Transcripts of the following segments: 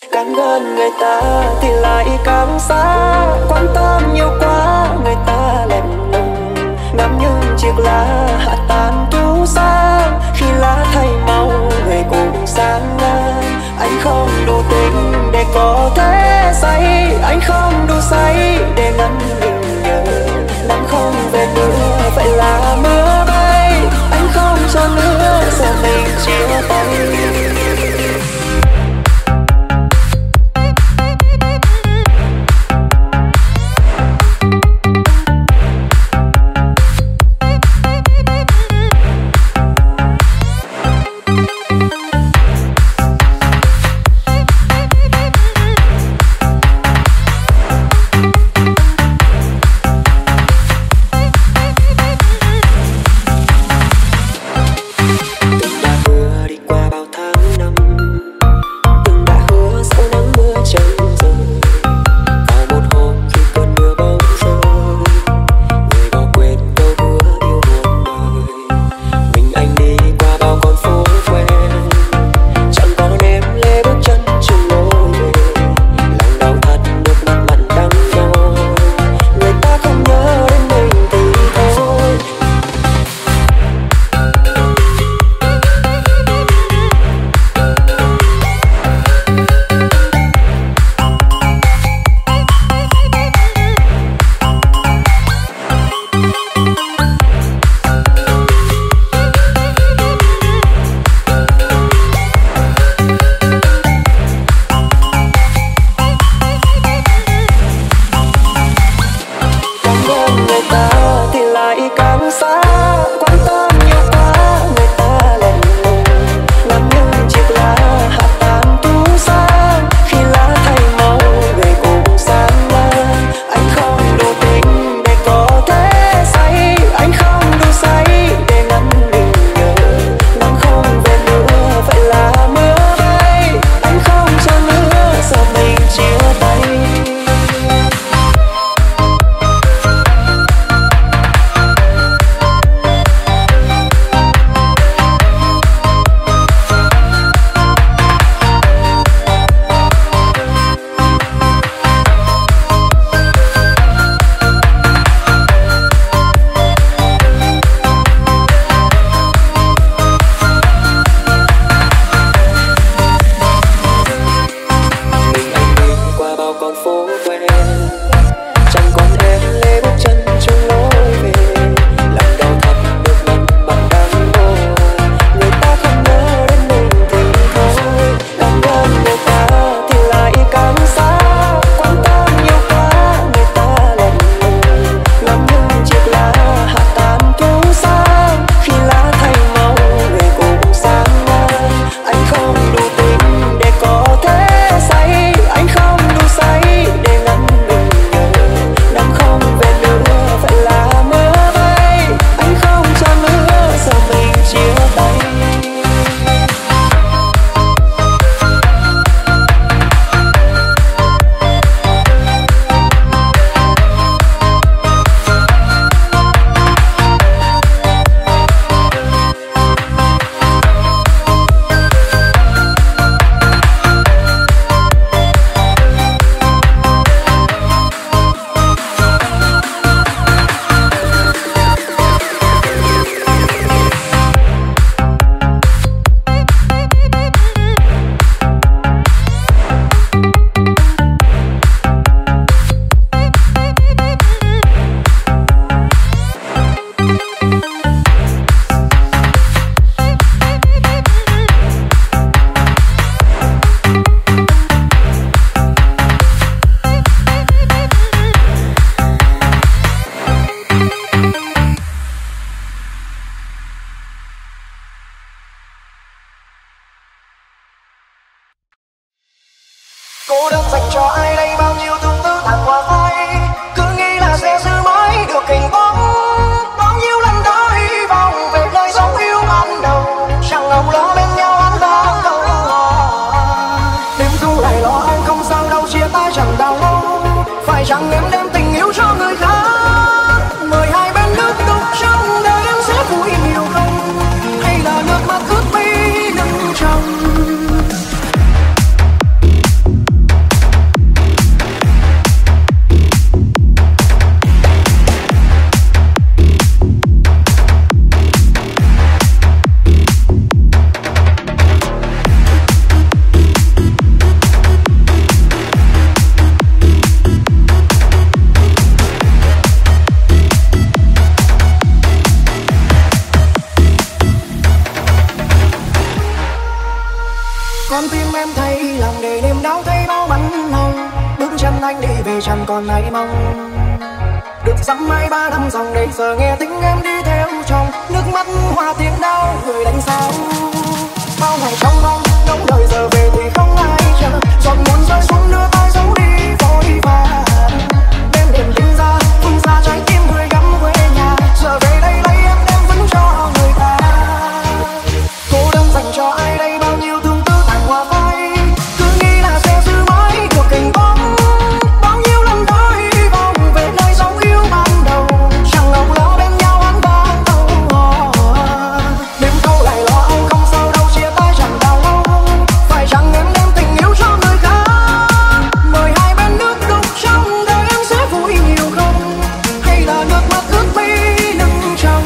Càng gần người ta thì lại càng xa, quan tâm nhiều quá người ta lạnh lùng, ngắm những chiếc lá hạ tàn thu sang. Khi lá thay màu người cũng sang ngang, anh không đủ tình để có thể say, anh không đủ say để ngăn mình nhớ. Nắng không về nữa vậy là mưa bay, anh không cho nữa giờ mình chia tay. Cô đơn dành cho ai đây bao nhiêu tương tư thẳng qua vai, cứ nghĩ là sẽ giữ mãi được hình bóng. Bao nhiêu lần đã hy vọng về lời dấu yêu ban đầu, chẳng ngờ lỡ bên nhau anh đã câu hò. Đêm thu lại lo anh không sao đâu, chia tay chẳng đau lâu, phải chẳng em đem tình yêu cho người khác. Mời hai bên nước tục trong đời em sẽ vui nhiều không, hay là nước mắt ướt mi lưng tròng. Con tim em thấy lòng để niềm đau thấy bao bắn hồng. Bước chân anh đi về chẳng còn ai mong. Được dăm hai ba năm dòng để giờ nghe tiếng em đi theo chồng. Nước mắt hoa tiếng đau người đánh sao. Bao ngày trong mong ngóng đời giờ về thì không ai chờ. Giọt muốn rơi xuống đưa tay giấu đi vội vàng. Đêm đêm tính ra phun ra trái tim người gắm quê nhà. Giờ về đây lấy em đem vẫn cho người ta. Cô đơn dành cho ai đây bao nhiêu thương tư tàn hoa phai. Cứ nghĩ là sẽ giữ mãi được hình bóng. Bao nhiêu lần thôi hy vọng về nơi dấu yêu ban đầu. Chẳng ngọc lo bên nhau ăn vang câu hò. Đêm thâu lại lo âu không sao đâu chia tay chẳng đau lâu. Phải chăng em đem tình yêu cho người khác. Mời hai bên nước đục trong đời em sẽ vui nhiều không. Hay là nước mắt ướt mi lưng tròng.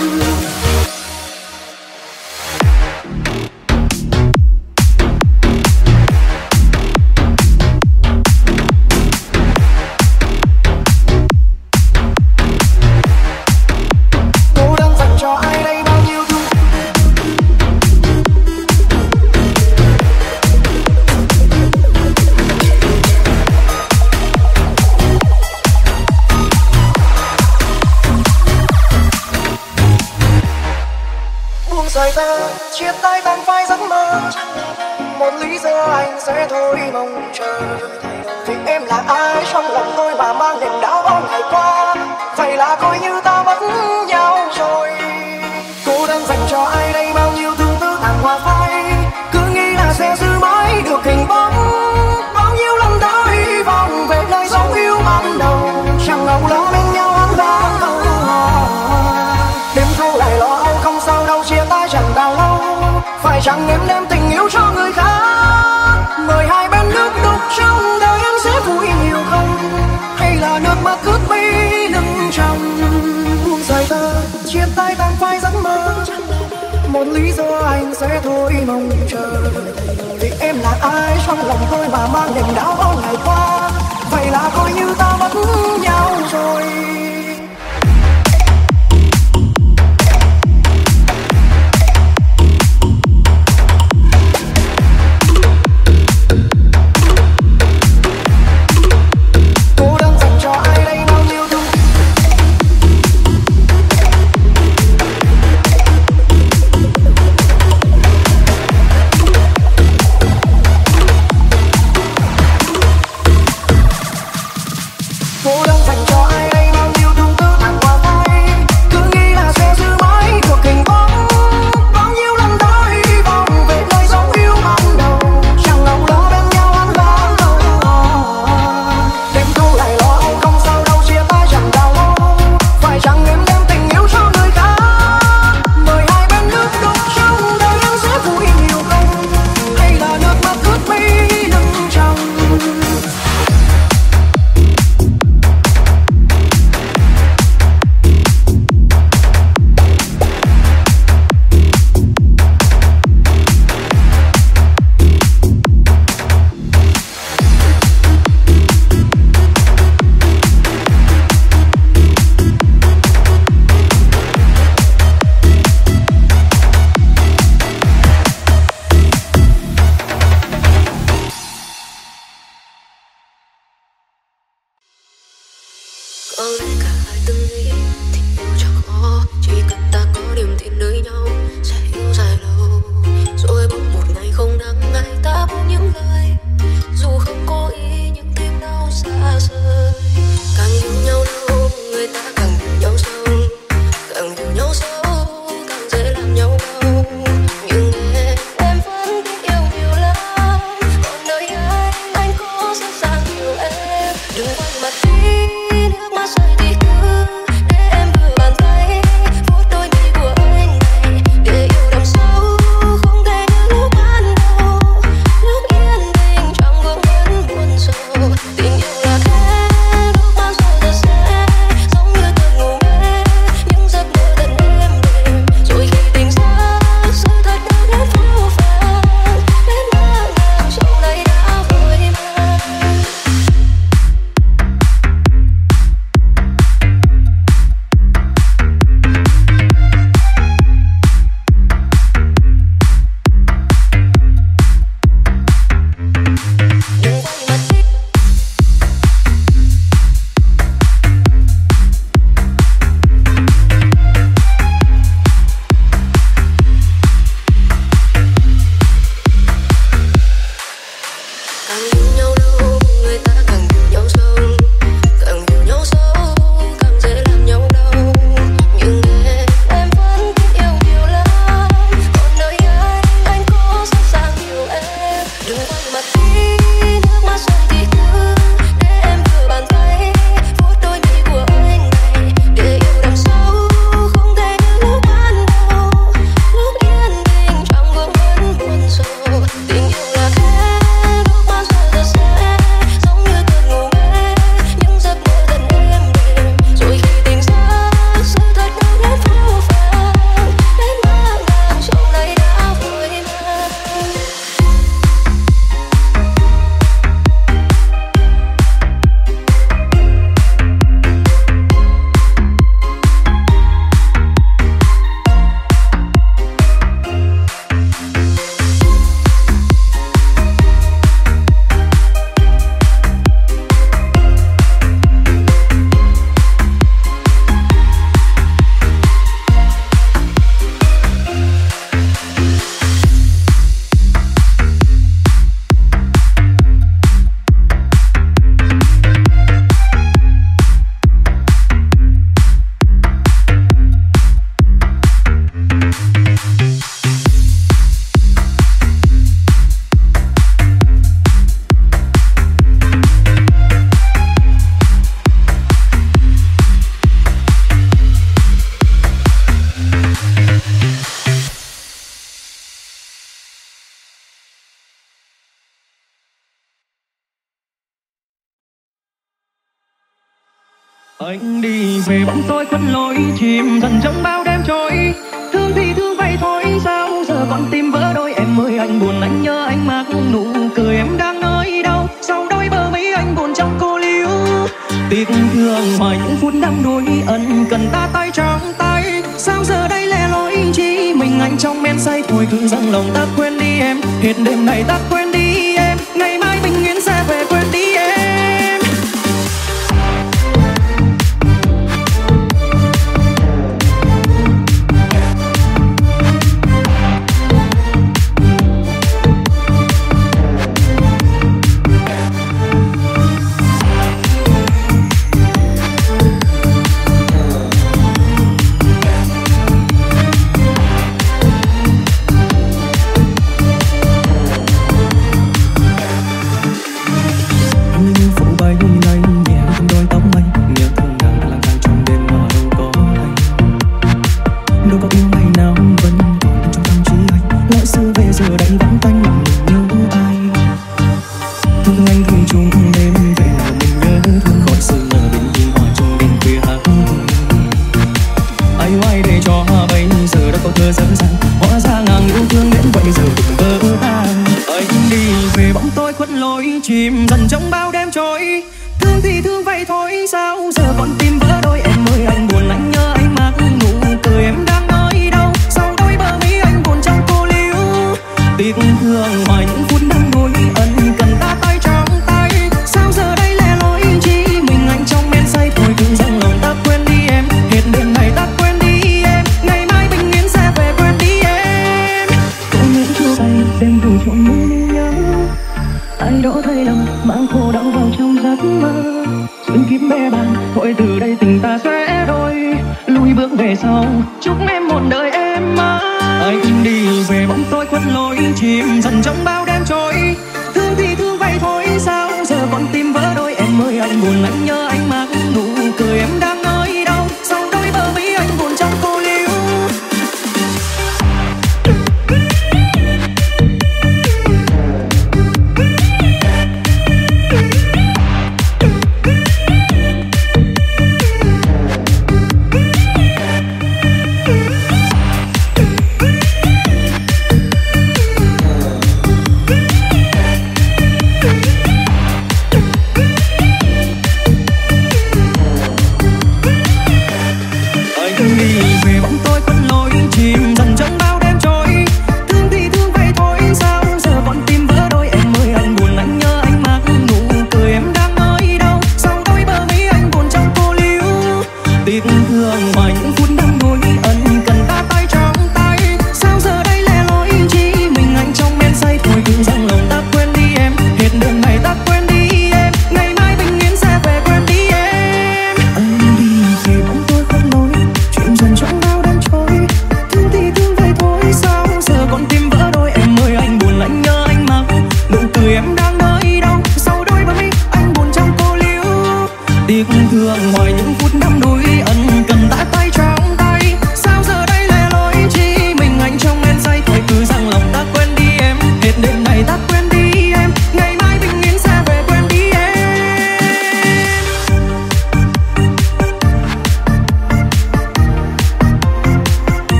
Cô đơn dành cho ai đây bao nhiêu thương. Buông rời tơ chia tay tan phai giấc mơ. Một lý do anh sẽ thôi mong chờ. Vì em là ai trong lòng tôi mà mang niềm đau bao ngày qua. Vậy là coi như ta mất nhau rồi. Cô đơn dành cho ai đây bao nhiêu thương tư tàn hoa phai. Cứ nghĩ là sẽ giữ mãi được hình bóng. Bao nhiêu lần đã hy vọng về nơi dấu yêu ban đầu. Chẳng ngầu lo bên nhau ăn vang câu hò. Đêm thâu lại lo âu không sao đâu chia tay chẳng bao lâu. Phải chăng em đem tình yêu cho người khác. Mời hai bên nước đục trong đời em sẽ vui nhiều không. Hay là nước mắt ướt mi lưng tròng. Buông rời tơ chia tay tan phai giấc mơ. Một lý do anh sẽ thôi mong chờ. Vì em là ai trong lòng tôi mà mang niềm đau bao ngày qua. Vậy là coi như ta mất nhau rồi. Cô đơn dành cho ai đây bao nhiêu thương. Anh đi về bóng tối khuất lối chìm dần trong bao đêm trôi. Thương thì thương vậy thôi sao giờ con tim vỡ đôi. Em ơi anh buồn anh nhớ anh mặc nụ cười em đang nơi đâu. Sau đôi bờ mi anh buồn trong cô liêu. Tiếc thương hoài những phút đắm đuối ân cần ta tay trắng tay. Sao giờ đây lẻ loi chỉ mình anh trong men say thôi cứ dâng lòng ta quên đi em. Hết đêm này ta quên đi em. Ngày mai bình yên sẽ về quên đi em.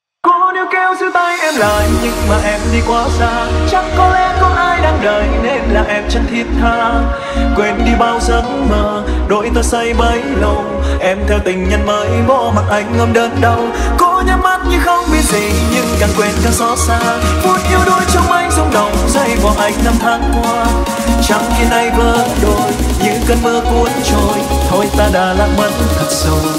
em lại nhưng mà em đi quá xa, chắc có lẽ có ai đang đợi nên là em chân thiết tha. Quên đi bao giấc mơ, đôi ta say bấy lâu. Em theo tình nhân mới bỏ mặc anh ôm đớn đau. Cô nhắm mắt như không biết gì, nhưng càng quên càng xót xa. Phút yêu đôi trong anh rung động, dây vào anh năm tháng qua. Chẳng khi nay vỡ đôi, như cơn mưa cuốn trôi. Thôi ta đã lạc mất thật rồi.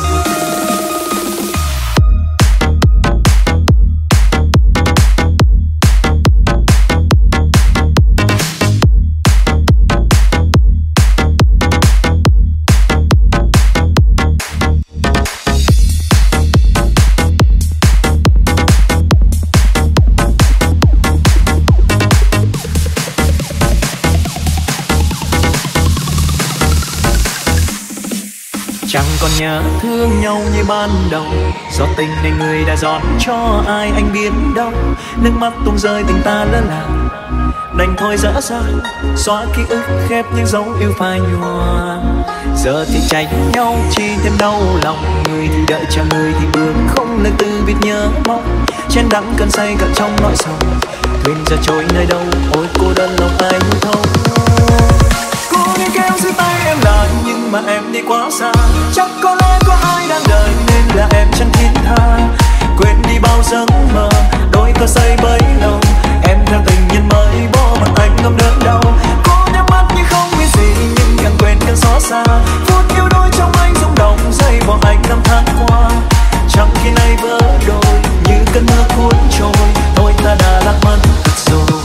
Chẳng còn nhớ thương nhau như ban đầu. Do tình nên người đã dọn cho ai anh biết đâu. Nước mắt tung rơi tình ta lỡ làng, đành thôi dở dang xóa ký ức khép những dấu yêu phai nhòa. Giờ thì tránh nhau chi thêm đau lòng. Người thì đợi chờ người thì bước không lời từ biết nhớ mong. Chen đắng cơn say cận trong nỗi sầu. Thuyền giờ trôi nơi đâu ôi cô đơn lòng anh thâu. Cô nghe kéo giữ tay em lại nhưng mà em đi quá xa. Chắc có lẽ có ai đang đợi nên là em chẳng thiết tha. Quên đi bao giấc mơ, đôi ta say bấy lâu. Em theo tình nhân mới bỏ mặc anh ôm đớn đau. Cô nhắm mắt như không biết gì, nhưng càng quên càng xót xa. Phút yêu đôi trong anh rung động, dây bỏ anh năm tháng qua. Chẳng khi nay vỡ đôi, như cơn mưa cuốn trôi. Thôi ta đã lạc mất thật rồi.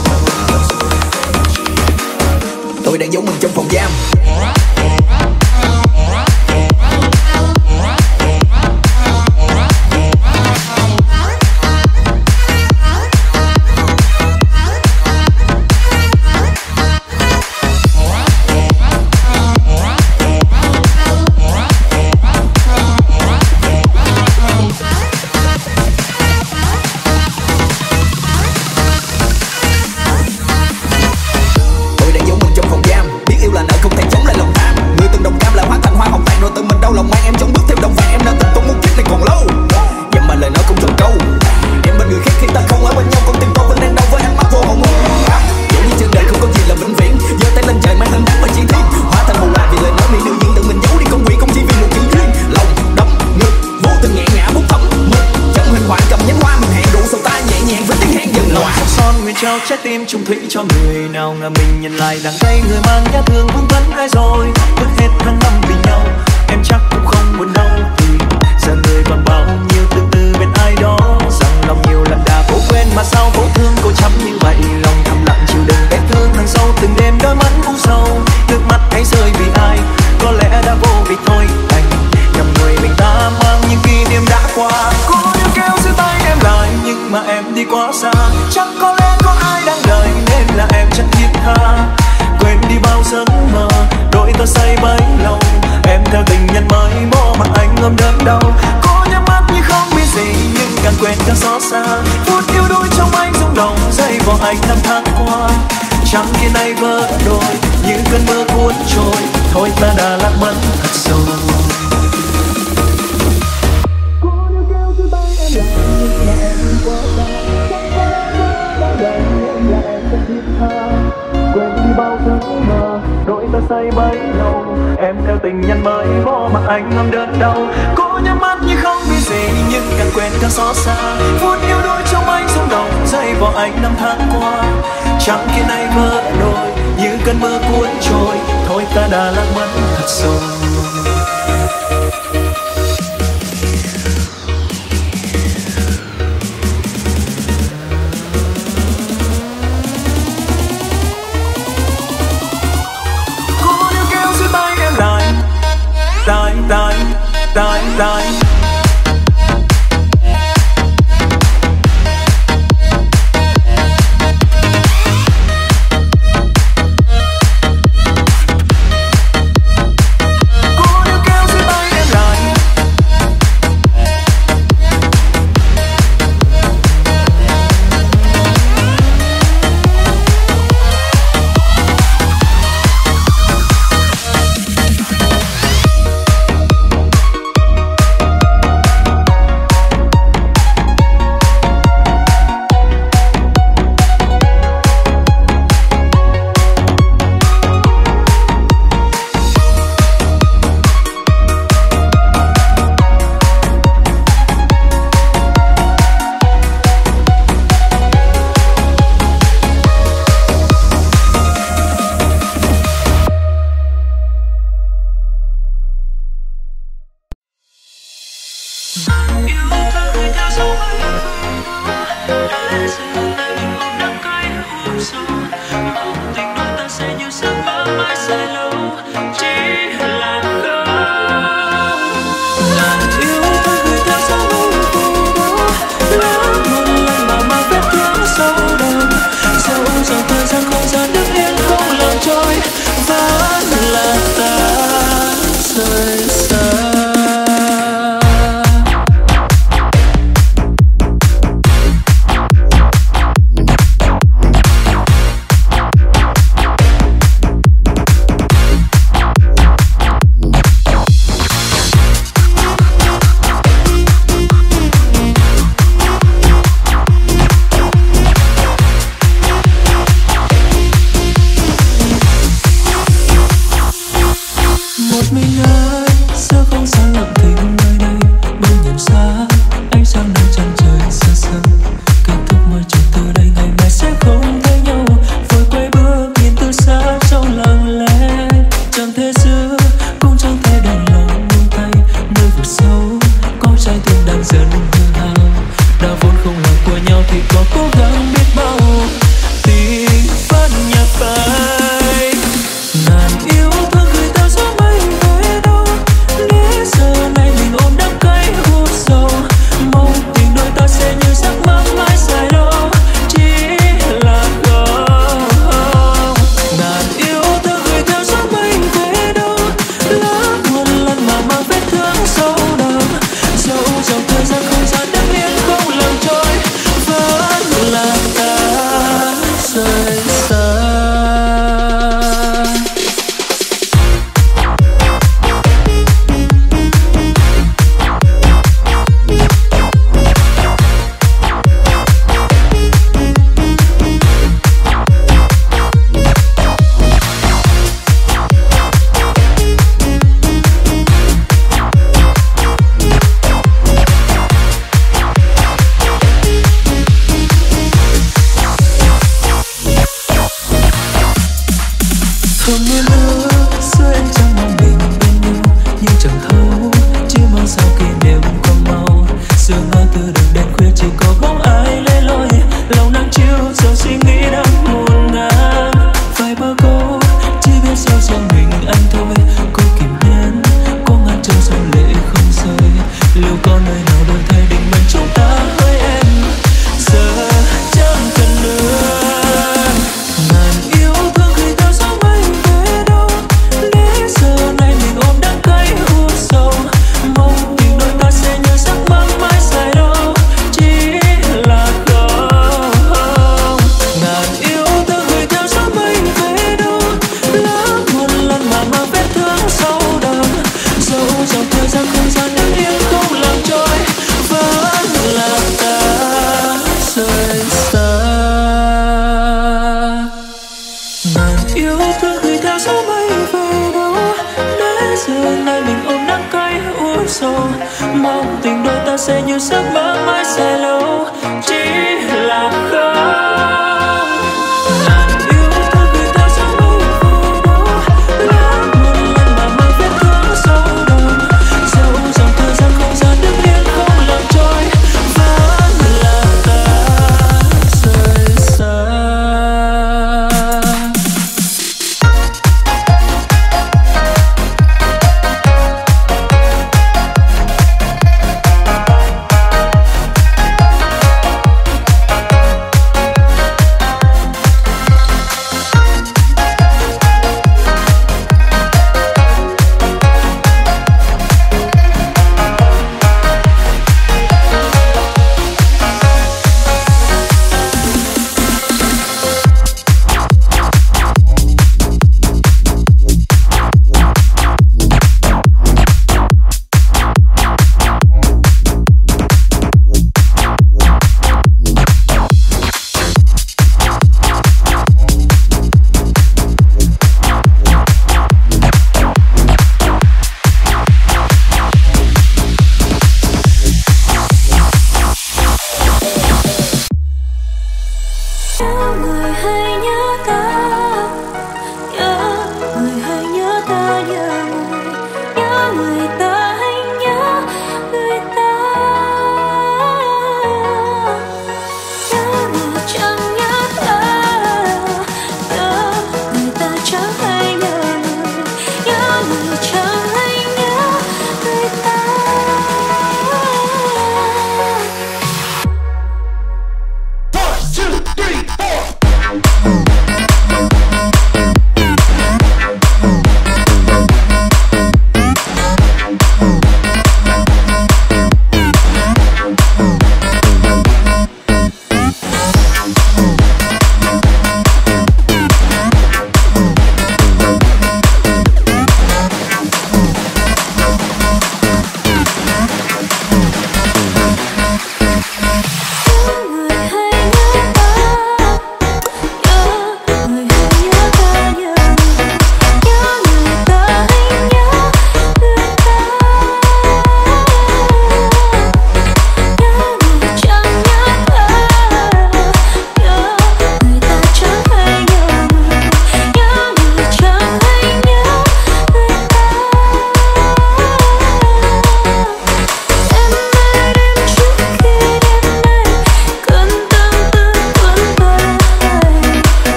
Tôi đang giấu mình trong phòng giam. Trao trái tim trung thủy cho người nào ngờ mình nhận lại đắng cay. Người mang nhát thương vương vấn ai rồi vứt hết tháng năm vì nhau. Em chắc cũng không buồn đâu vì giờ người còn bao nhiêu tương tư bên ai đó. Rằng lòng nhiều lần đã cố quên mà sao cố thương cô chấm như vậy. Lòng thầm lặng chịu đựng vết thương thằng sâu từng đêm đôi mắt u sầu. Nước mắt hãy rơi vì ai có lẽ đã vô vị thôi. Anh nhầm người mình ta mang những kỷ niệm đã qua. Cô yêu kêu giữ tay em lại nhưng mà em đi quá xa. Chắc có lẽ có ai đang đợi nên là em chẳng thiết tha. Quên đi bao giấc mơ, đôi ta say bấy lâu. Em theo tình nhân mới bỏ mặc anh ôm đớn đau. Cô nhắm mắt như không biết gì, nhưng càng quên càng xót xa. Phút yêu đôi trong anh rung động, dây vào anh năm tháng qua. Chẳng khi nay vỡ đôi, như cơn mưa cuốn trôi. Thôi ta đã lạc mất thật rồi. Quên đi bao giấc mơ, đôi ta say bấy lâu. Em theo tình nhân mới bỏ mặc anh ôm đớn đau. Cô nhắm mắt như không biết gì, nhưng càng quên càng xót xa. Phút yêu đôi trong anh rung động, dây vào anh năm tháng qua. Chẳng khi nay vỡ đôi, như cơn mưa cuốn trôi. Thôi ta đã lạc mất thật rồi. Die.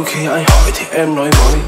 khi ai hỏi thì em nói mới.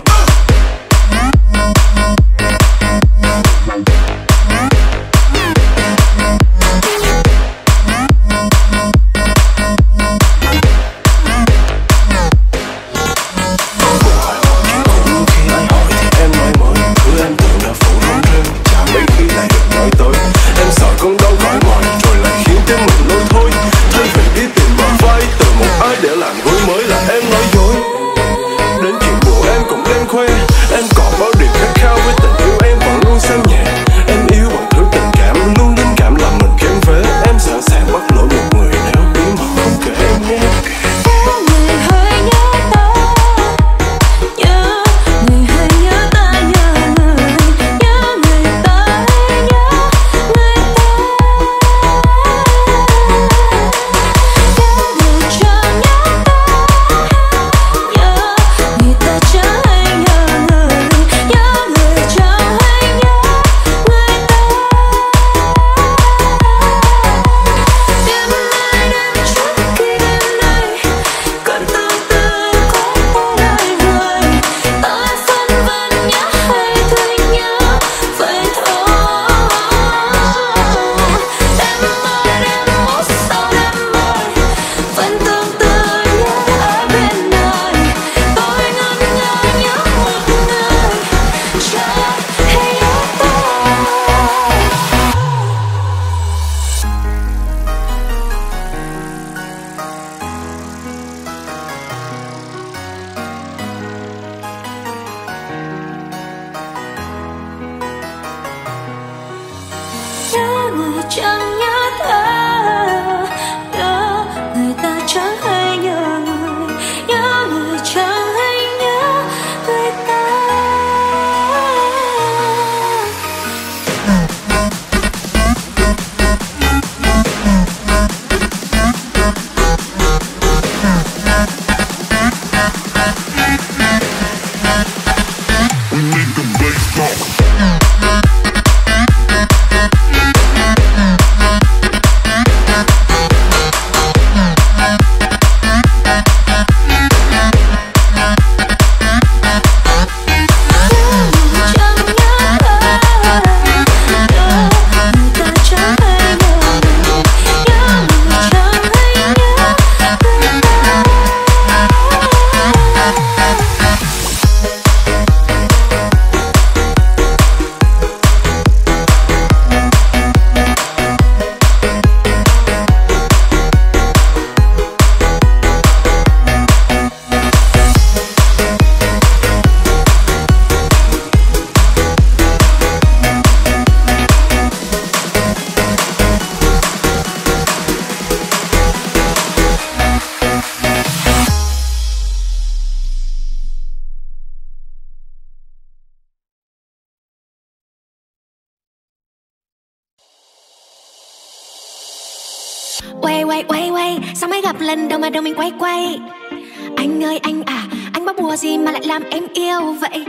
Quay sao mới gặp lần đầu mà đầu mình quay. Anh ơi anh à, anh báo bùa gì mà lại làm em yêu vậy?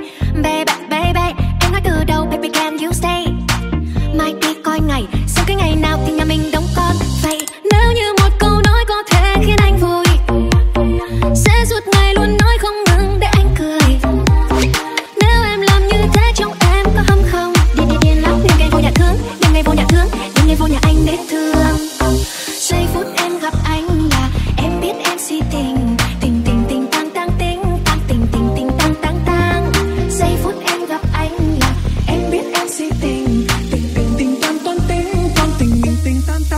Baby, em nói từ đầu baby can you stay? Mai đi coi ngày, sau cái ngày nào thì nhà mình đóng con vậy? Nếu như một câu nói có thể khiến anh vui, sẽ suốt ngày luôn nói không ngừng để anh cười. Nếu em làm như thế trong em có hâm không? Điên lắm, đêm ngày vô nhà thương, đêm ngày vô nhà thương, đêm ngày vô nhà anh để thương. Giây phút em gặp anh là em biết em si tình, tình tang tang tình tang tang. Giây phút em gặp anh là em biết em si tình, tình tang tang tình tang tang.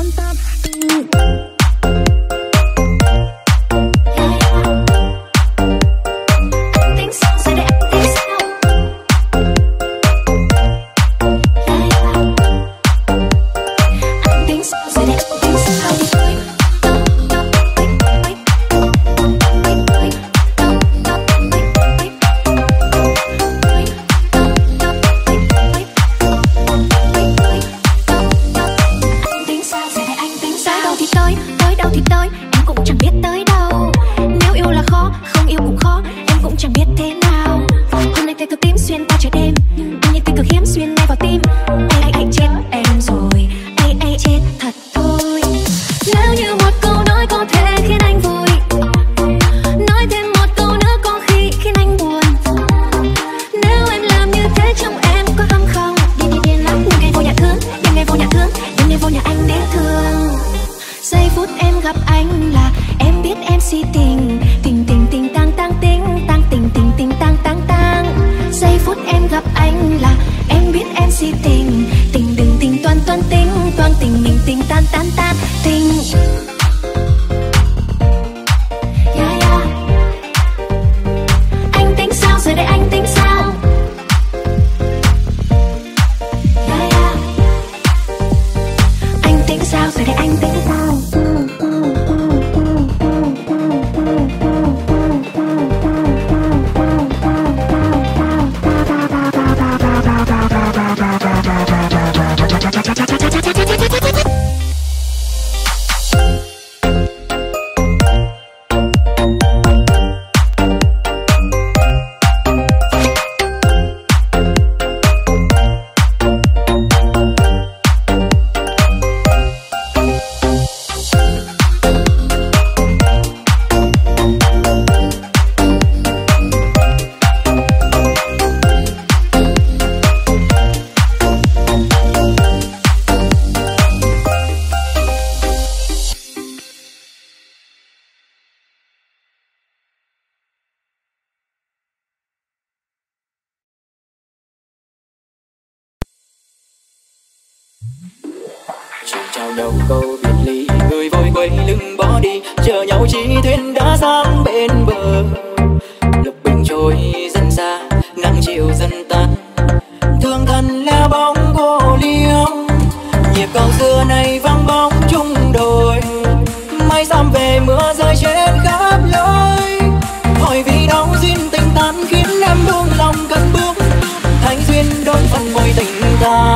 chào nhau câu biệt ly, người vội quay lưng bỏ đi, chờ nhau chỉ thuyền đã sang bên bờ. Lục bình trôi dần xa, nắng chiều dần tan, thương thân leo bóng cô liêu. Nhịp cầu xưa này vắng bóng chung đồi, mai dám về mưa rơi trên khắp lối. Hỏi vì đâu duyên tình tan khiến em buông lòng cất bước, thành duyên đôi phần môi tình ta.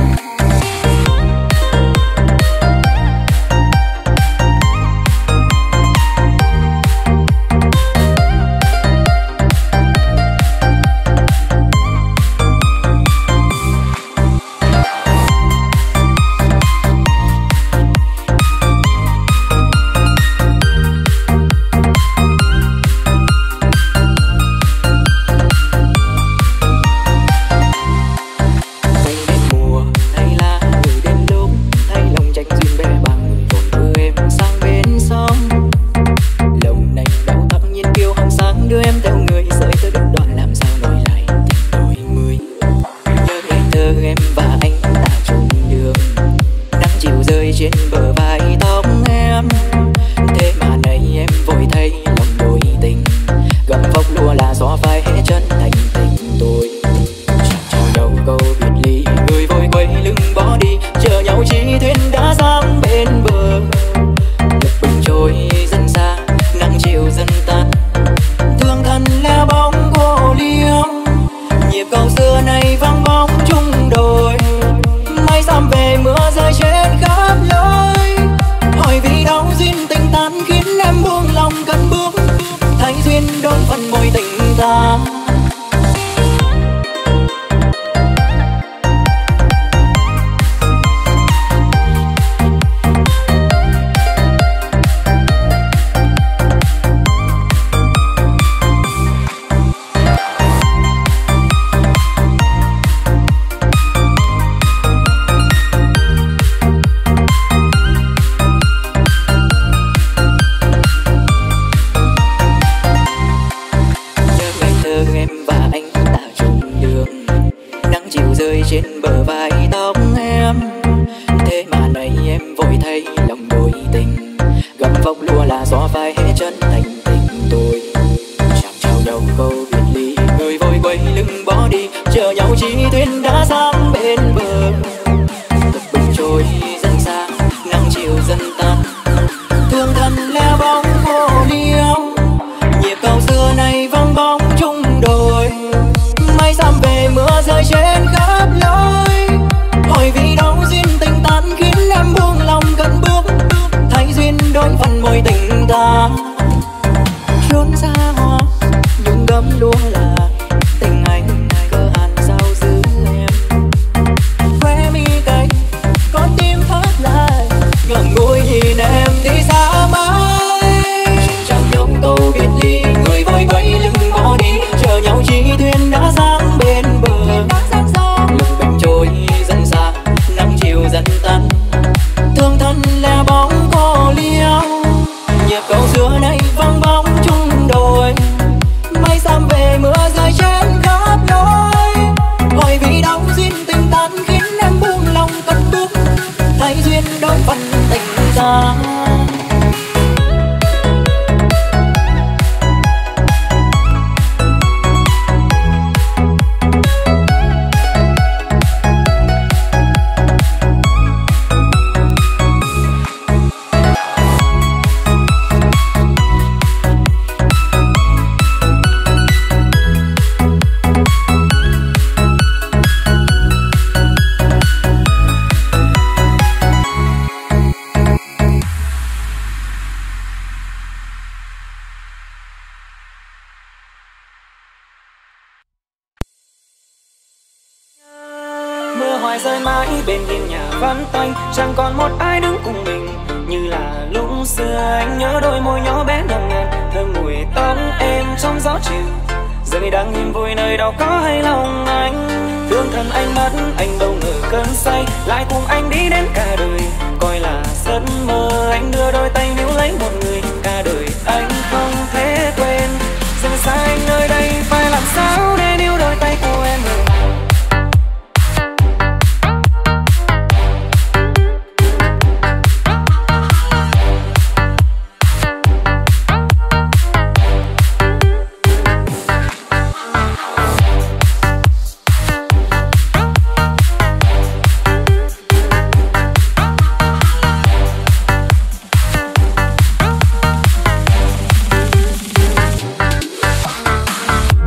Mưa hoài rơi mãi bên hiên nhà vắng tanh, chẳng còn một ai đứng cùng mình như là lúc xưa. Anh nhớ đôi môi nhỏ bé ngần ngần, thơm mùi tóc em trong gió chiều. Giờ này đang im vui nơi đâu có hay lòng anh. Thương thân anh mất, anh đâu ngờ cơn say lại cùng anh đi đến cả đời. Coi là giấc mơ, anh đưa đôi tay níu lấy một người cả đời anh không thể quên. Giờ xa anh nơi đây phải làm sao để níu đôi tay của em rồi.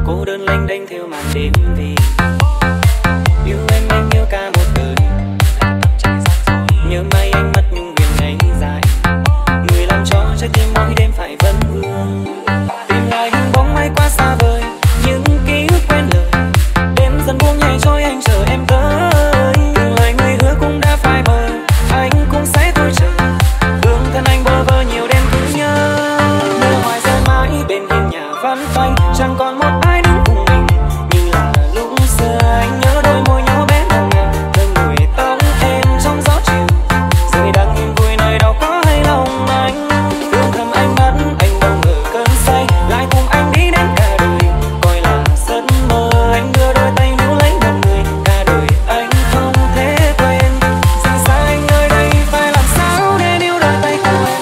cô đơn lênh đênh theo màn đêm vì yêu em yêu cả một đời. Nhớ may anh mất những huyền ngày dài, người làm cho trái tim mỗi đêm phải vấn vương. Tìm lại hình bóng mai quá xa vời, những ký ức quên lời, đêm dần buông nhẹ trôi anh chờ em tới. Từng lời người hứa cũng đã phai mờ, anh cũng sẽ thôi chờ. Thương thân anh bơ vơ nhiều đêm cứ nhớ, mơ hoài rơi mãi bên hiên nhà vắng phanh, chẳng còn một ai đứng cùng mình như là lúc xưa. Anh nhớ đôi môi nhỏ bé nồng nàn, từng người tóc em trong gió chiều, rồi đang yên vui nơi đâu có hay lòng anh. Thương thầm anh mắt anh đâu ngờ cơn say lại cùng anh đi đến cả đời, coi là giấc mơ. Anh đưa đôi tay níu lấy một người, cả đời anh không thể quên. Rời xa anh nơi đây phải làm sao để níu đôi tay của em.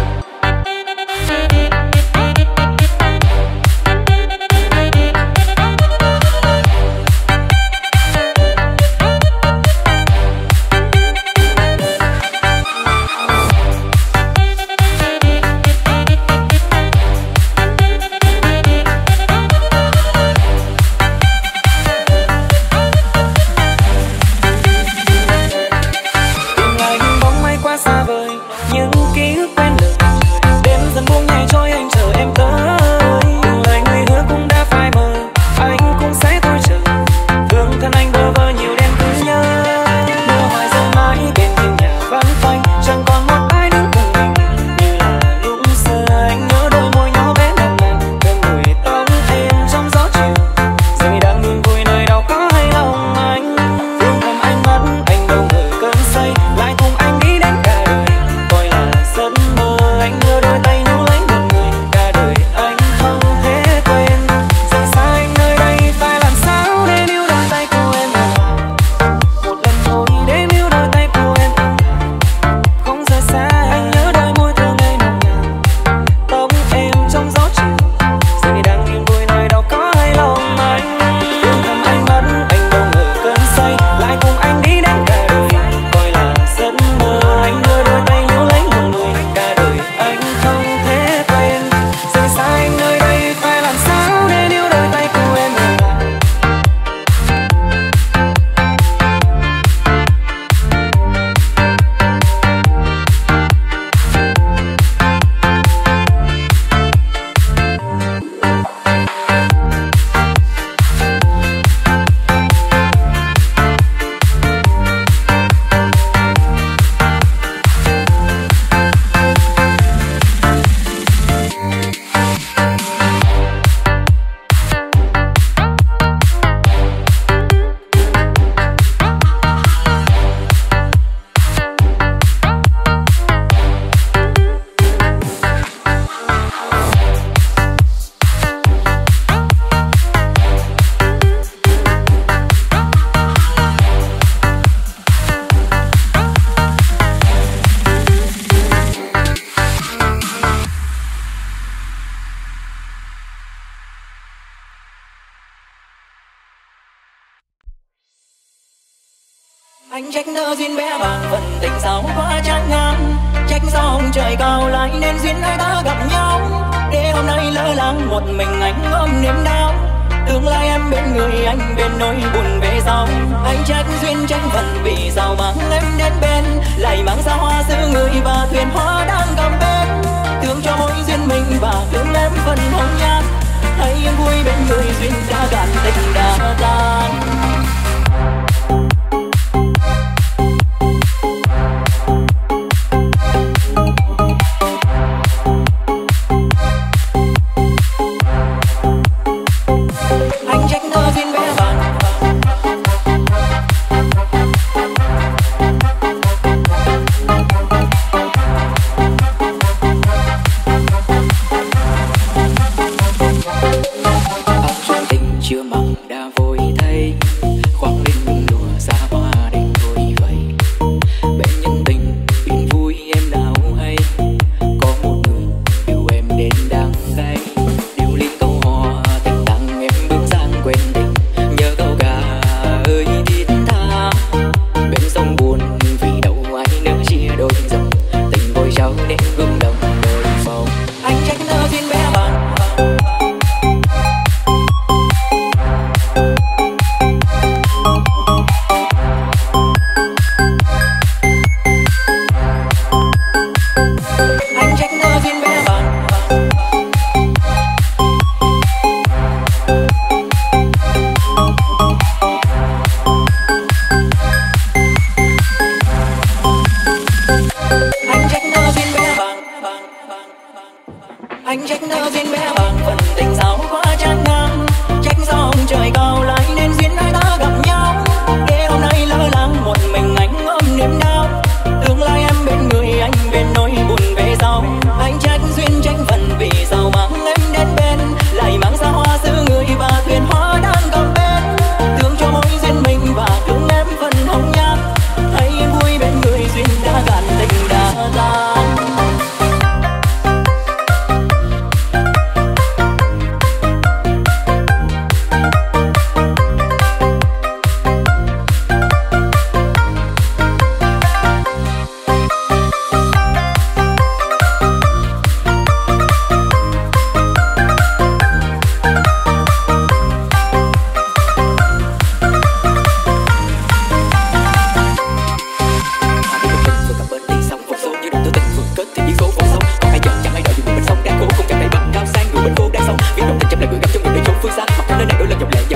Tìm lại hình bóng mai quá xa vời, những ký ức quên lời, đêm dần buông nhẹ trôi anh chờ em tới. Từng lời người hứa cũng đã phai mờ, anh cũng sẽ thôi chờ. Thương thân anh bơ vơ nhiều đêm cứ nhớ, mơ hoài rơi mãi bên hiên nhà vắng phanh, chẳng còn một ai đứng cùng mình như là lúc xưa. Anh nhớ đôi môi nhỏ bé nồng nàn, từng người tóc em trong gió chiều, rồi đang yên vui nơi đâu có hay lòng anh. Thương thầm anh mắt anh đâu ngờ cơn say lại cùng anh đi đến cả đời, coi là giấc mơ. Anh đưa đôi tay níu lấy một người, cả đời anh không thể quên. Rời xa anh nơi đây phải làm sao để níu đôi tay của em. Một lần thôi để níu đôi tay của em, không rời xa. Anh nhớ đôi môi thơ ngây nồng nàn, tóc em trong gió chiều, rồi đang yên vui nơi đâu có hay lòng anh. Thương thầm anh mắt anh đâu ngờ cơn say lại cùng anh đi đến cả đời, coi là giấc mơ. Anh đưa đôi tay níu lấy một người, cả đời anh không thể quên. Rời xa anh nơi đây phải làm sao để níu đôi tay của em. Anh trách nỡ duyên bé bàng phần tình sao quá chán ngang, trách do ông trời cao lại nên duyên hai ta gặp nhau. Để hôm nay lỡ làng một mình anh ôm niềm đau, tương lai em bên người anh bên nỗi buồn về sau. Anh trách duyên trách phận vì sao mang em đến bên, lại mang sao hoa giữ người và thuyền hoa đang cầm bên. Thương cho mỗi duyên mình và thương em phần hồng nhan, hãy yên vui bên người duyên đã cạn tình đã tan. Anh trách nỡ duyên bé bàng, bóng chuyện tình chưa mong đã vội thay, khoác lên nhung lụa xa hoa đành thôi vậy. Bên nhân tình chuyện vui em nào hay, có một người yêu em đến đắng cay. Điều ly câu hò tình tặng em bước sang quên tình, nhớ câu gà ơi thiết tha. Bên sông buồn vì đâu ai nỡ chia đôi dòng, tình vội trao đến gương đồng đời màu. Anh trách nỡ duyên bé bàng,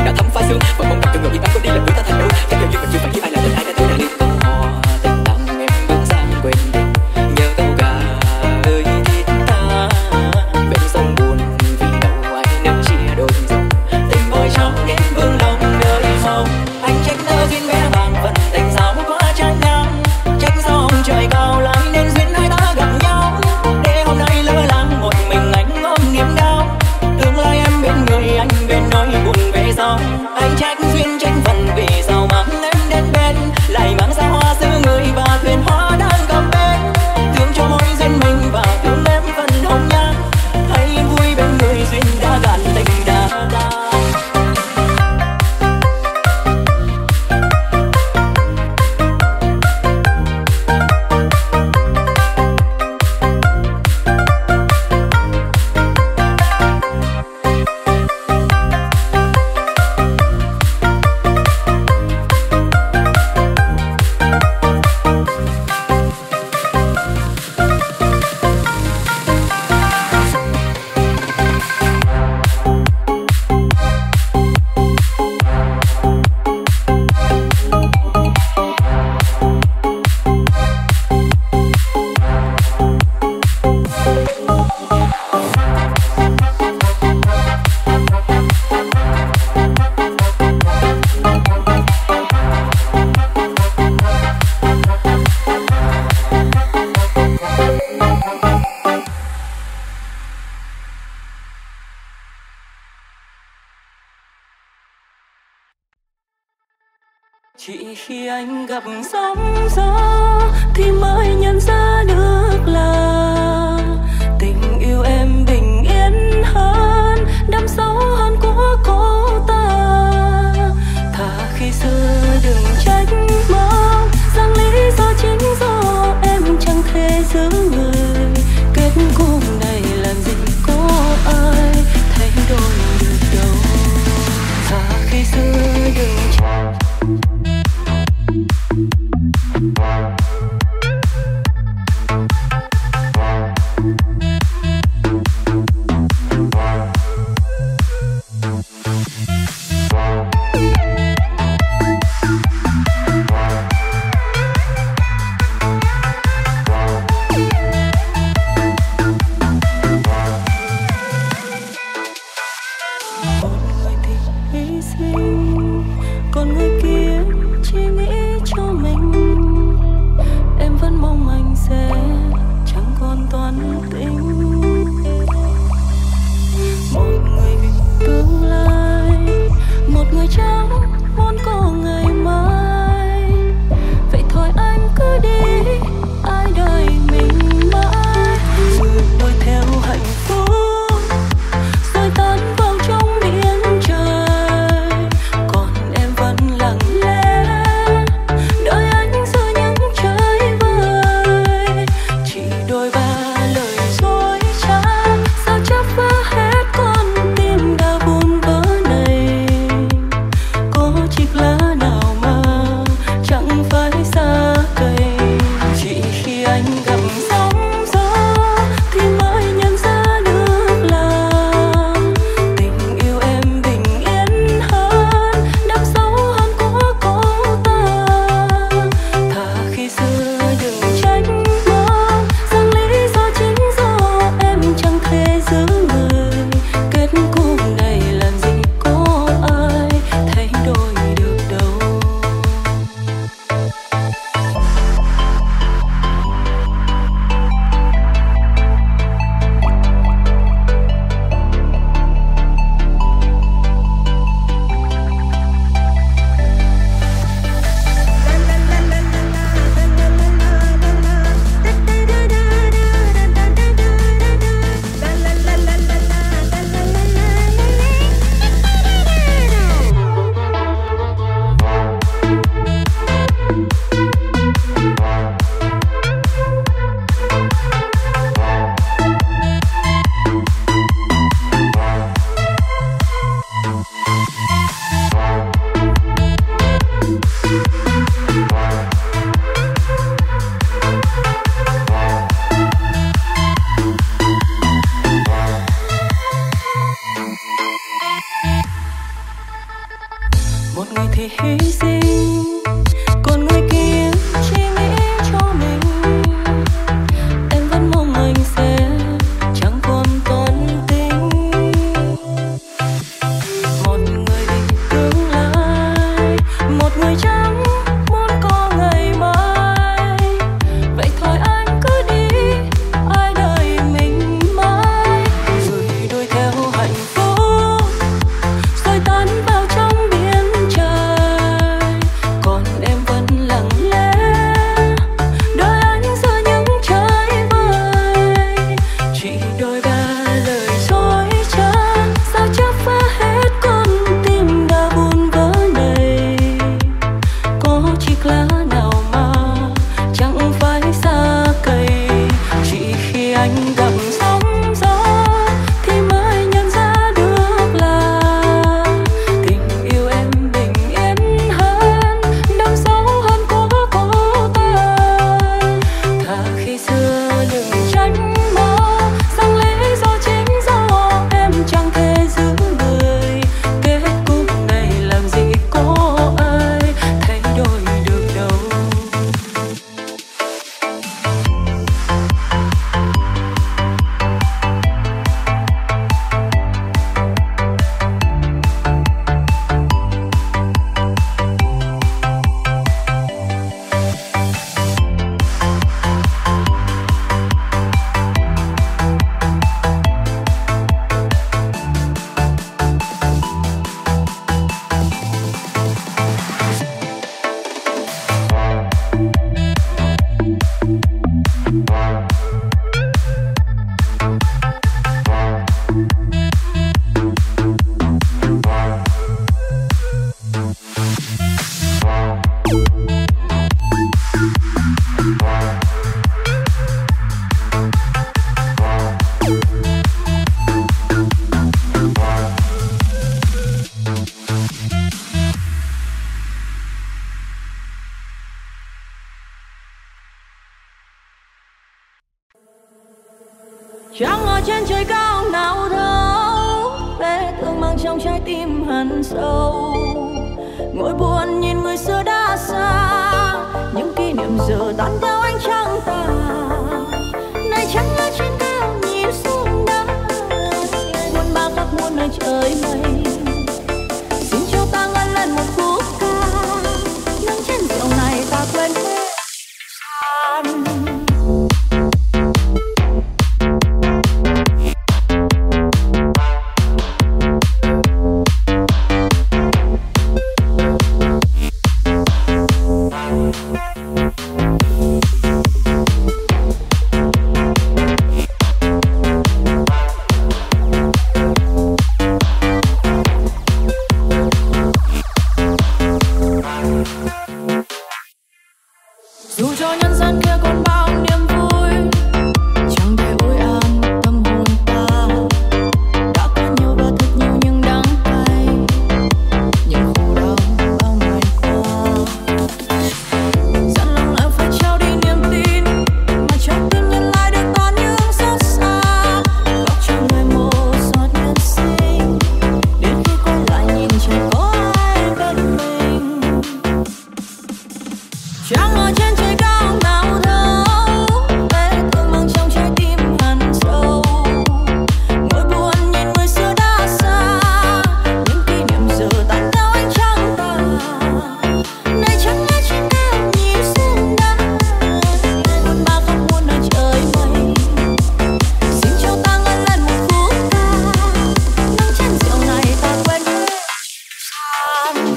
đã thấm phá xương và mong rằng cho người biết có đi là người ta thành đôi chắc điều như mình chưa phải với ai là bên ai đã tôi đã đi câu hò tình tặng em bước sang quên đi nhớ câu ca ơi thiết tha bên sông buồn vì đâu ai nỡ chia đôi dòng tình môi trong đêm vương lòng nơi mong anh trách tơ duyên bé bàng phần tình sao quá chán ngang trách do ông trời cao lại nên duyên hai ta gặp nhau để hôm nay lỡ làng một mình anh ôm niềm đau tương lai em bên người anh bên nỗi buồn về sau anh trách duyên trách phần vì sao mang em đến bên lại mang ra hoa xứ người và thuyền hoa đang cập bến thương cho mỗi duyên mình và thương em phần hồng nhan hãy vui bên người duyên đã gạt tình đã ta. Chỉ khi anh gặp sóng gió thì mới nhận ra được là tình yêu em bình yên hơn, đắm sâu hơn của cô ta. Thà khi xưa đừng trách mong rằng lý do chính do em chẳng thể giữ người. Kết cục này làm gì có ai thay đổi được đâu. Thà khi xưa đừng trách một người thì hy sinh, còn người kia chỉ nghĩ cho mình. Em vẫn mong anh sẽ chẳng còn toan tính. Một người đi tương lai, một người chẳng muốn có ngày mai. Vậy thôi anh cứ đi, ai đợi mình mãi. Rồi đuổi theo hạnh phúc, rồi tan vào trong biển trời. Còn em vẫn lặng lẽ đợi anh giữa những trái vơi. Chỉ đôi ba lời dối trá, sao chắc phá hết con tim đã buồn vỡ này. Có chiếc lá nào mà chẳng phải xa cây. Chỉ khi anh gặp sóng gió thì mới nhận ra được là tình yêu em bình yên hơn, đau sâu hơn cố tình. Thà khi xưa đừng tránh mơ, rằng lý do chính do em chẳng thể giữ người. Kết cục này làm gì có ai thay đổi được đâu. Trăng ở trên trời cao nào đâu, vết thương mang trong trái tim hằn sâu. Ngồi buồn nhìn người xưa đã xa, những kỷ niệm giờ tan theo ánh trăng tàn. Này trăng ở trên cao nhìn xuống đất, muôn ba khắc muôn nơi trời mây. Xin cho ta ngân lên một khúc ca, nâng chén rượu này ta quên hết san. Dù cho nhân gian kia còn bao niềm vui, chẳng thể ôi an tâm hồn ta. Đã có nhiều và thật nhiều nhưng đắng cay, những khổ đau bao ngày qua. Dặn lòng lại phải trao đi niềm tin, mà trong tim nhân lại được toàn những xót xa. Góc cho người một giọt nhân sinh, đến khi quay lại nhìn chẳng có ai bên mình. Trăng ở trên trời cao nào đâu, vết thương mang trong trái tim hằn sâu. Ngồi buồn nhìn người xưa đã xa, những kỷ niệm giờ tan theo ánh trăng tàn. Này trăng ở trên cao nhìn xuống đất, muôn ba khắc muôn nơi trời mây. Xin cho ta ngân lên một khúc ca, nâng chén rượu này ta quên hết san.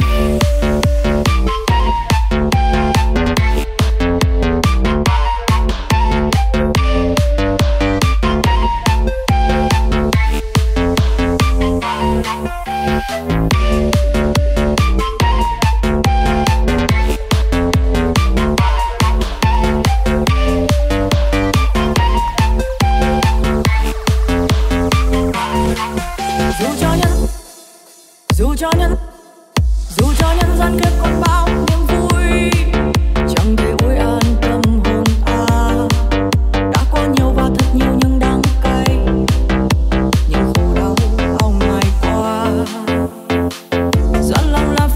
Dù cho nhân gian kia còn bao niềm vui, chẳng thể ôi an tâm hồn ta. Đã có nhiều và thật nhiều nhưng đắng cay, những khổ đau bao ngày qua. Dặn lòng là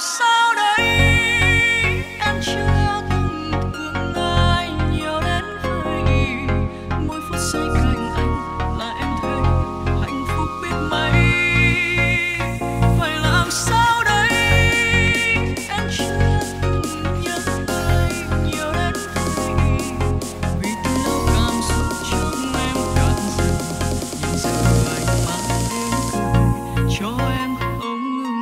sao đây em chưa từng thương ai nhiều đến vậy. Mỗi phút giây cạnh anh là em thấy hạnh phúc biết mấy. Phải làm sao đây em chưa từng nhớ anh nhiều đến vậy. Vì từ lâu cảm xúc trong em cạn dần, nhưng giờ anh mang đến cười cho em không ngừng.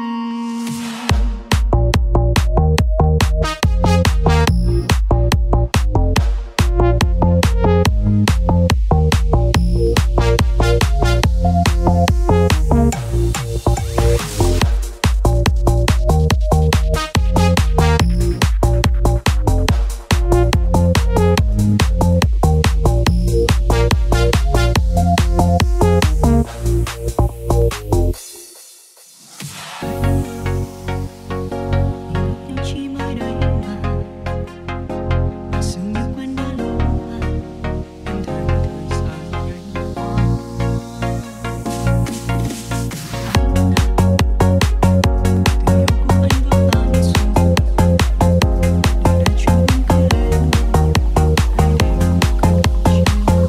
Chỉ mới đây mà dường như quên đã lâu mà em thấy thời gian nhanh quá. Tình yêu của anh vỡ tan rồi, để chúng cứ lên hay để một cơn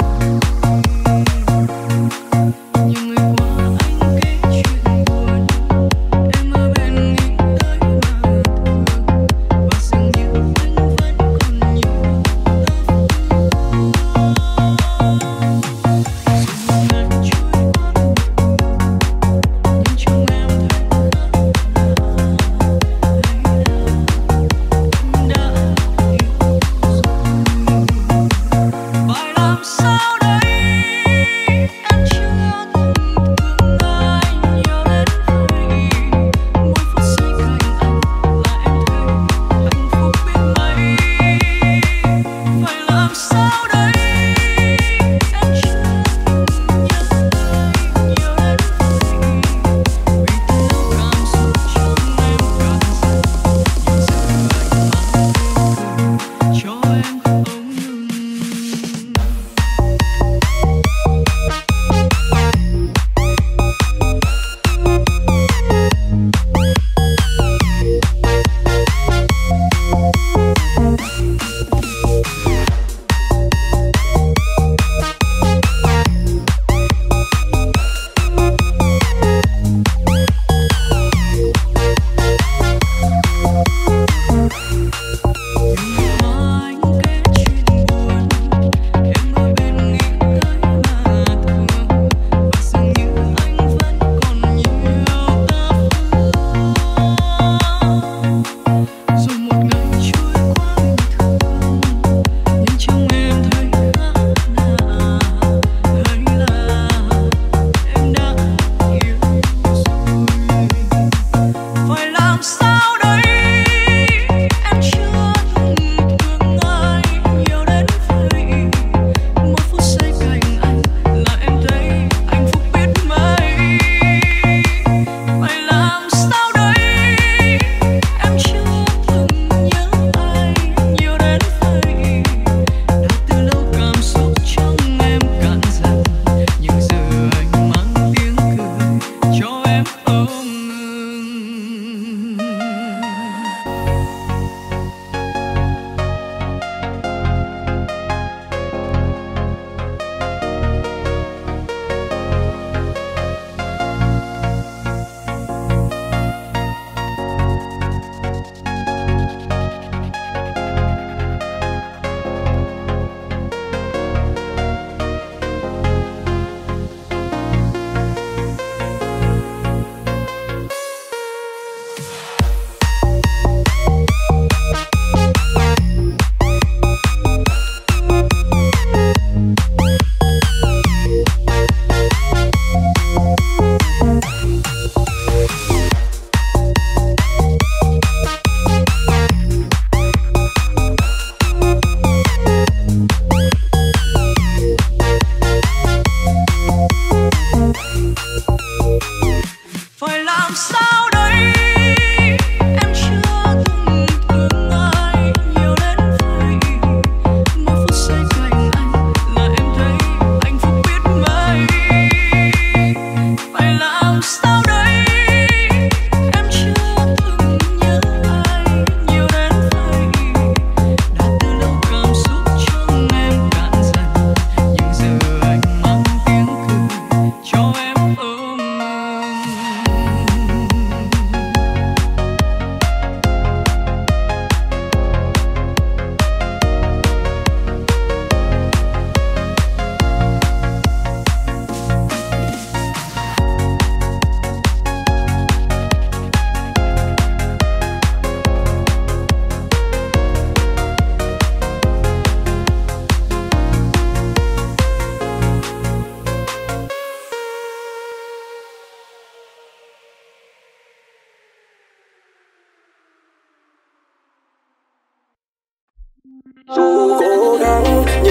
nhiều người qua anh kể chuyện buồn, em ở bên nghĩ tới mà thương, và dường như anh vẫn còn nhiều tấm lòng. Dù ngàn trôi qua nhưng trong em thấy khác lạ. Hay là em đã hiểu rồi. Phải làm sao đây em chưa từng thương ai nhiều đến vậy. Mỗi phút giây cạnh anh là em thấy hạnh phúc biết mấy. Phải làm sao đây em chưa từng nhớ anh nhiều đến vậy. Vì từ lâu cảm xúc trong em cạn dần, nhưng giờ anh mang đến cười cho em không ngừng.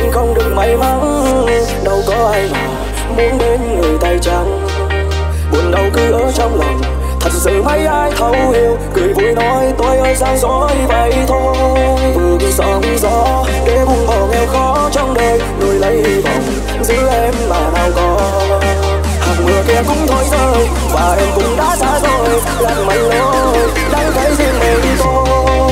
nhưng không được may mắn. Đâu có ai mà muốn đến người tay trắng, buồn đau cứ ở trong lòng. Thật sự mấy ai thấu hiểu, cười vui nói tôi ơi gian dối vậy thôi. Vượt sóng gió để buông bỏ nghèo khó trong đời, nuôi lấy hy vọng giữ em mà nào có. Hạt mưa kia cũng thôi rơi và em cũng đã xa rồi, lạc mạnh lối đang thấy riêng mình tôi.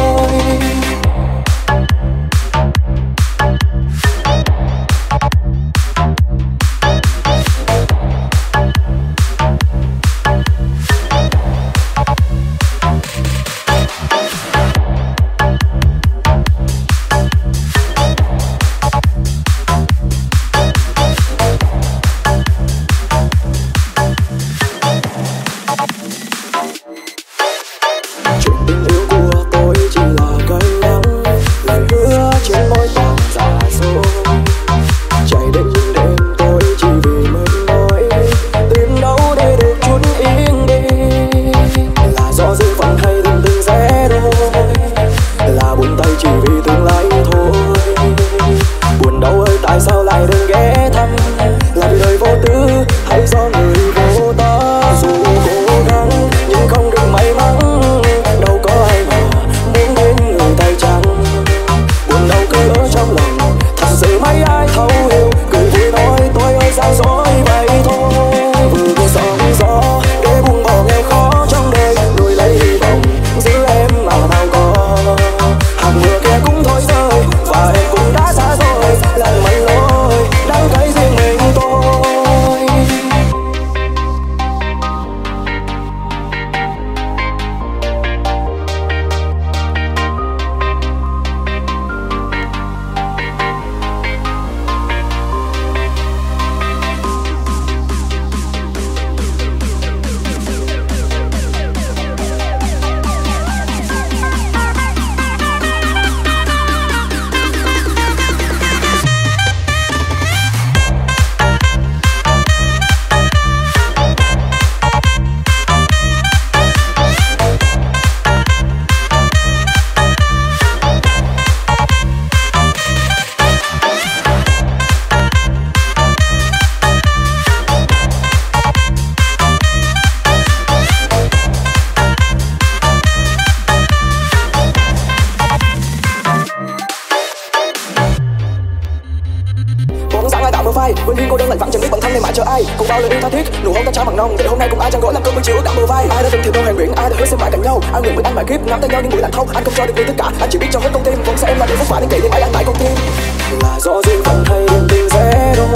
Quên đi cô đơn lạnh vắng chẳng biết bản thân này mãi chờ ai. Cùng bao lời yêu tha thiết, nụ hôn ta trao bằng nồng. Để hôm nay cùng ai chẳng gỗ làm cơm bữa chiều ướt đẫm bờ vai. Ai đã từng thiêu tôi hèn nguyện, ai đã hứa xem mãi cạnh nhau. Ai nguyện với anh mãi kiếp nắm tay nhau những buổi lạnh thâu. Anh không cho được đi tất cả, anh chỉ biết cho hết con tim. Vẫn sẽ em là điều vất vả đến kỷ niệm ấy anh mãi con tim. Là do duyên phận hay niềm tin dễ đôi,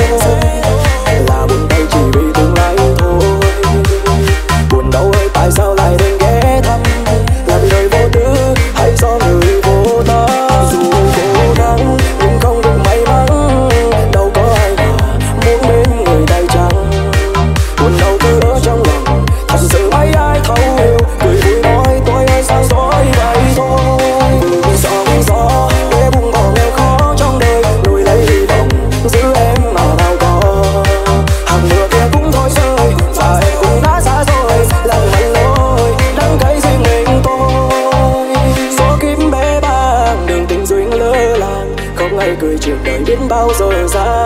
là buồn tay chỉ vì tương lai thôi. Buồn đau ơi tại sao lại đến ghé thăm, là vì đời vô tư hay do người vô tâm. Dù cố gắng nhưng không được may mắn, đâu có ai mà muốn đến người tay trắng. Buồn đau cứ ở trong lòng, thật sự mấy ai thấu hiểu. Cười vui nói tôi ơi sao dối vậy thôi. Vượt sóng gió để buông bỏ nghèo khó trong đời, nuôi lấy hy vọng giữ em mà nào có. Hạt mưa kia cũng thôi rơi và em cũng đã xa rồi, lặng mạnh lối đắng cay riêng mình tôi. Số kiếp bế bàng đường tình duyên lỡ làng, không ai cười chuyện đời biết bao giờ ra.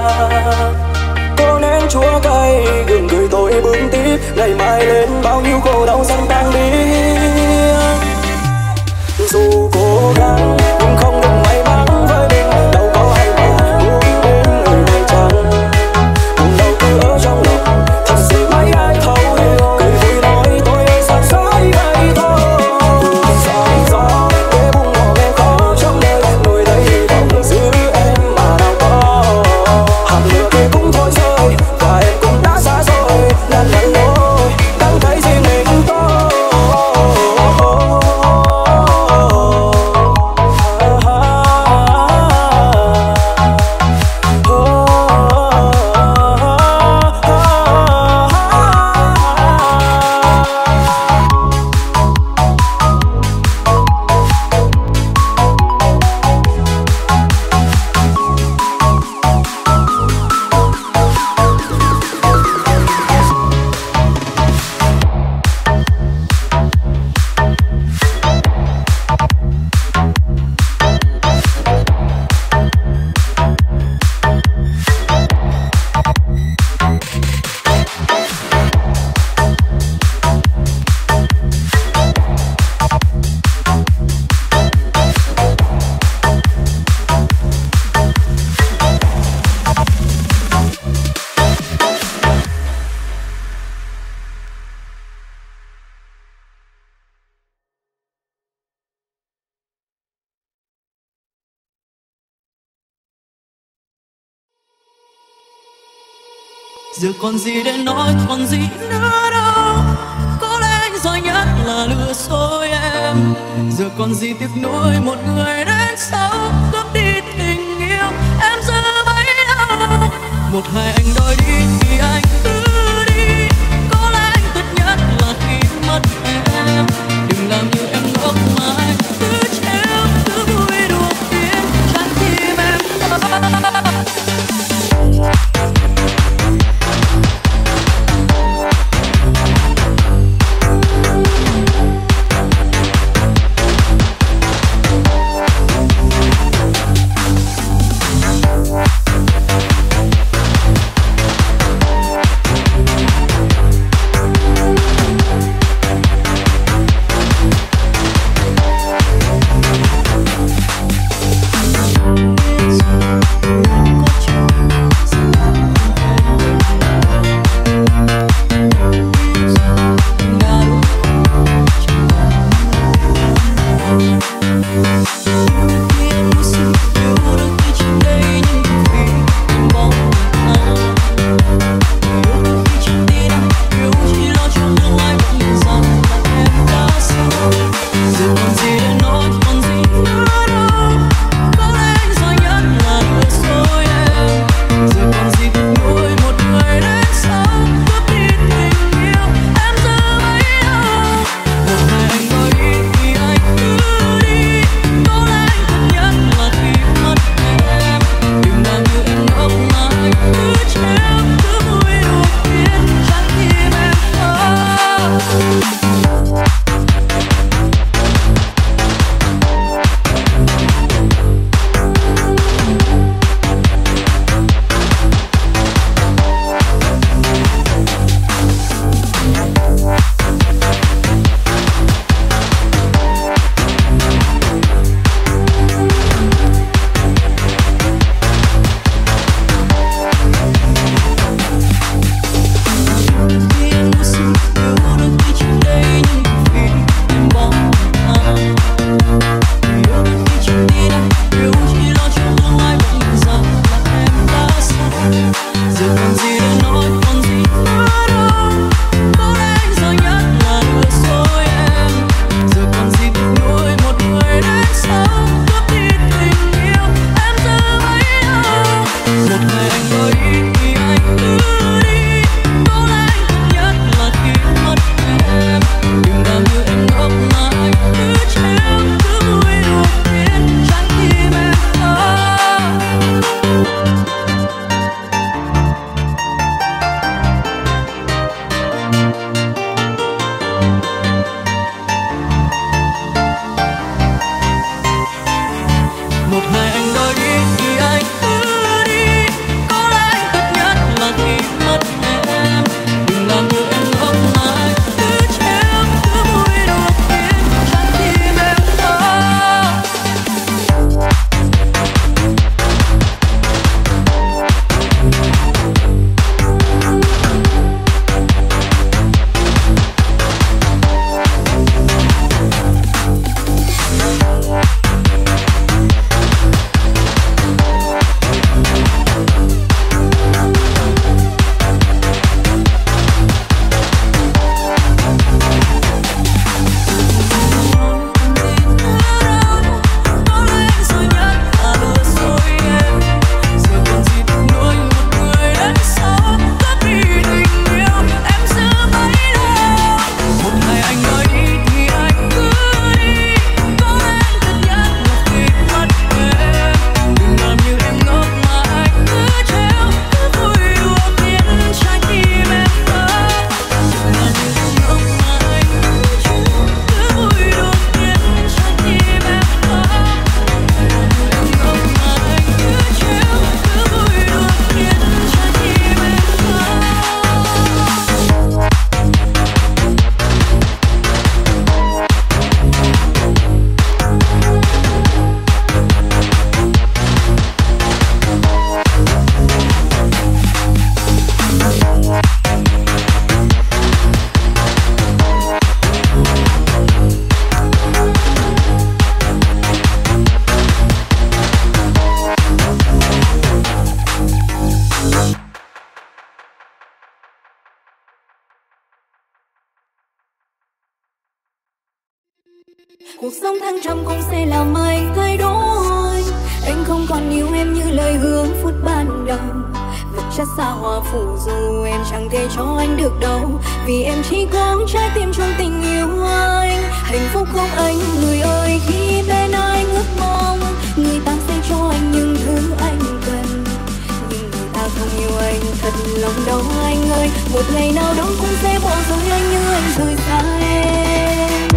Cô nén chúa cay gừng cười tôi bước tiếp, ngày mai lên bao nhiêu khổ đau dần tan biến. Dù cố gắng nhưng không được may mắn với mình, đâu có ai mà muốn đến người tay trắng. Buồn đau cứ ở trong lòng, thật sự mấy ai thấu hiểu. Cười vui nói tôi ơi sao dối vậy thôi. Vượt sóng gió để buông bỏ nghèo khó trong đời, nuôi lấy hy vọng giữ em mà nào có. Hạt mưa kia cũng thôi rơi và em cũng đã xa rồi, lăn lăn lối đang thấy riêng mình tôi. giờ còn gì để nói, còn gì nữa đâu. Có lẽ anh giỏi nhất là lừa dối em. Giờ còn gì tiếc nuối một người đến sau cướp đi tình yêu em giữ bấy lâu. Một hai anh đòi đi thì anh cứ đi. Có lẽ anh tốt nhất là khi mất em. Đừng làm như em ngốc mà anh cứ trêu, cứ vui đùa tiếng trái tim em thơ. Cuộc sống thăng trầm cũng sẽ làm anh thay đổi. Anh không còn yêu em như lời hứa phút ban đầu. Vật chất xa hoa phủ dù em chẳng thể cho anh được đâu. Vì em chỉ có trái tim trong tình yêu anh. Hạnh phúc không anh người ơi, khi bên anh ước mong người ta sẽ cho anh những thứ anh cần. Nhưng người ta không yêu anh thật lòng đâu anh ơi. Một ngày nào đó cũng sẽ bỏ rơi anh như anh rời xa em.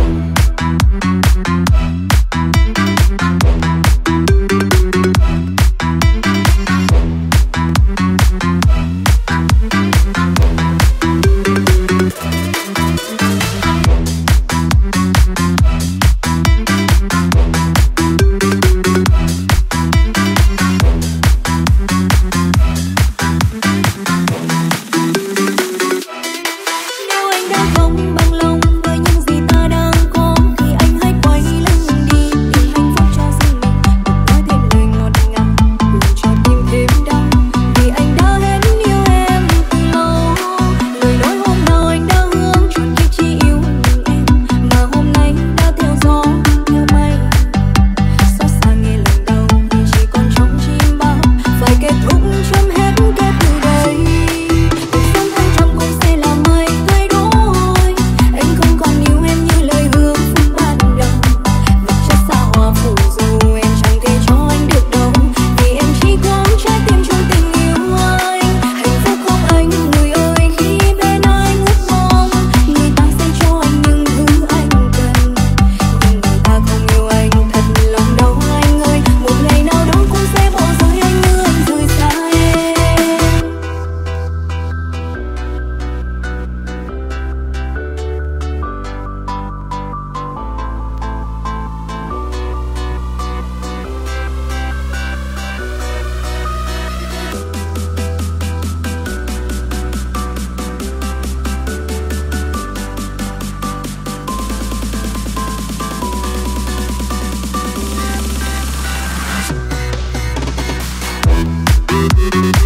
Thank you.